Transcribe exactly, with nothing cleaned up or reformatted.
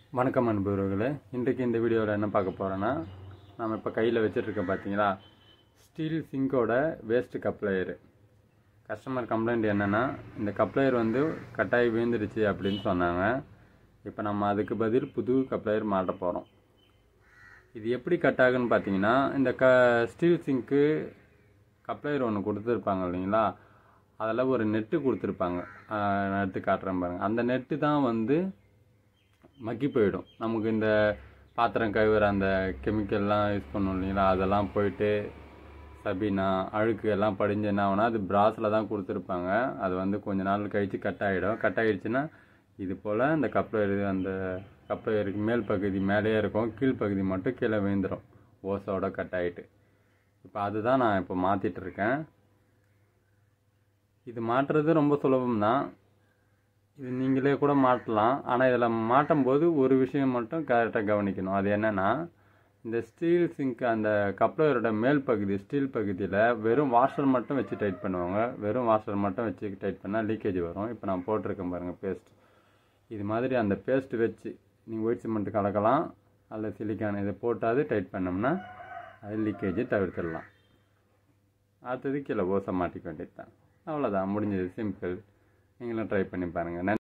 வணக்கம் அன்பர்களே, இன்றைக்கு இந்த வீடியோவில் என்ன பார்க்க போகிறோன்னா, நம்ம இப்போ கையில் வச்சுட்ருக்கோம் பார்த்தீங்களா, ஸ்டீல் சிங்கோட வேஸ்ட் கப்ளையரு. கஸ்டமர் கம்ப்ளைண்ட் என்னென்னா, இந்த கப்ளையர் வந்து கட்டாயி விழுந்துடுச்சு அப்படின்னு சொன்னாங்க. இப்போ நம்ம அதுக்கு பதில் புது கப்ளையர் மாட்ட போகிறோம். இது எப்படி கட் ஆகுன்னு பார்த்தீங்கன்னா, இந்த க ஸ்டீல் சிங்க்கு கப்ளையர் ஒன்று கொடுத்துருப்பாங்க இல்லைங்களா, அதில் ஒரு நெட்டு கொடுத்துருப்பாங்க. நெட்டு காட்டுறேன் பாருங்கள். அந்த நெட்டு தான் வந்து மக்கி போயிடும். நமக்கு இந்த பாத்திரம் கழுவுற அந்த கெமிக்கல்லாம் யூஸ் பண்ணோம் இல்லைங்களா, அதெல்லாம் போயிட்டு சபீனா அழுக்கு எல்லாம் படிஞ்சு என்ன ஆகுனா, அது பிராஸில் தான் கொடுத்துருப்பாங்க. அது வந்து கொஞ்ச நாள் கழித்து கட் ஆகிடும். கட் ஆகிடுச்சுன்னா இது போல் இந்த கப்ளையர் அந்த கப்ளையருக்கு மேல் பகுதி மேலேயே இருக்கும், கீழ்ப்பகுதி மட்டும் கீழே விழுந்துடும் ஓசோட கட் ஆகிட்டு. இப்போ அதுதான் நான் இப்போ மாற்றிட்டு இருக்கேன். இது மாட்டுறது ரொம்ப சுலபம் தான். இது நீங்களே கூட மாட்டலாம். ஆனால் இதில் மாட்டும் போது ஒரு விஷயம் மட்டும் கரெக்டாக கவனிக்கணும். அது என்னென்னா, இந்த ஸ்டீல் சிங்க் அந்த கப்ளையரோட மேல் பகுதி ஸ்டீல் பகுதியில் வெறும் வாஷர் மட்டும் வச்சு டைட் பண்ணுவாங்க. வெறும் வாஷர் மட்டும் வச்சு டைட் பண்ணால் லீக்கேஜ் வரும். இப்போ நான் போட்டிருக்கேன் பாருங்கள் பேஸ்ட். இது மாதிரி அந்த பேஸ்ட் வச்சு நீங்கள் ஒயிட் சிமெண்ட் கலக்கலாம், அல்லது சிலிக்கான் இதை போட்டாது டைட் பண்ணோம்னா அது லீக்கேஜை தவிர்த்துடலாம். அடுத்தது கீழே ஓசை மாட்டிக்க வேண்டியது தான். அவ்வளோதான், முடிஞ்சது, சிம்பிள். நீங்களும் ட்ரை பண்ணி பாருங்கள்.